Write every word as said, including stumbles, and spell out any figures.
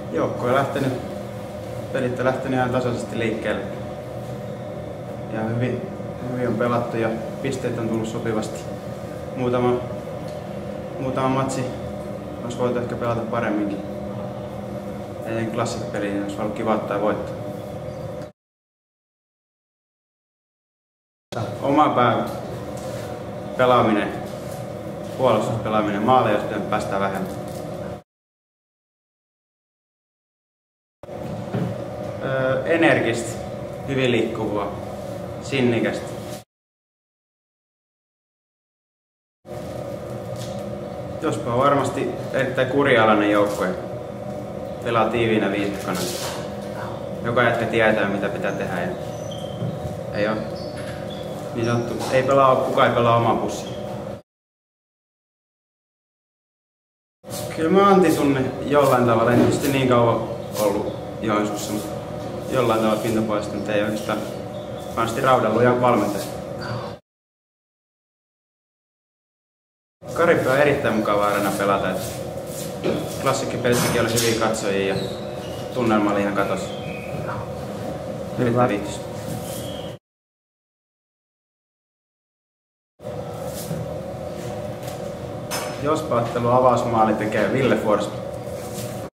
Joukko on lähtenyt, pelit on lähtenyt ihan tasaisesti liikkeelle. Ja hyvin, hyvin on pelattu ja pisteet on tullut sopivasti. Muutama, muutama matsi olisi voitu ehkä pelata paremminkin. Ei klassikkapeliin olisi ollut kiva ottaa voitto. Oma pää pelaaminen, puolustuspelaaminen, maaleja jos pitänyt päästä vähemmän. Öö, energistä, hyvin liikkuvaa, sinnikästä. Jospa on varmasti erittäin kurialainen joukkue. Pelaa tiiviinä viidekkona. Joka jätkä tietää mitä pitää tehdä. Ja ei ole niin sanottu, ei pelaa, kukaan ei pelaa omaa pussiin. Kyllä mä Antti tunne jollain tavalla, en tietysti niin kauan ollut Joensuussa, mutta jollain tavalla pintapuolesta, mutta ei oikeastaan vaasti raudallut ja valmentaja. Karipää on erittäin mukava areena pelata. Klassikkipelissäkin oli hyviä katsojia ja tunnelma oli ihan katossa. Erittäin viihtys. Jospa-ottelun avausmaali tekee Ville Forsberg.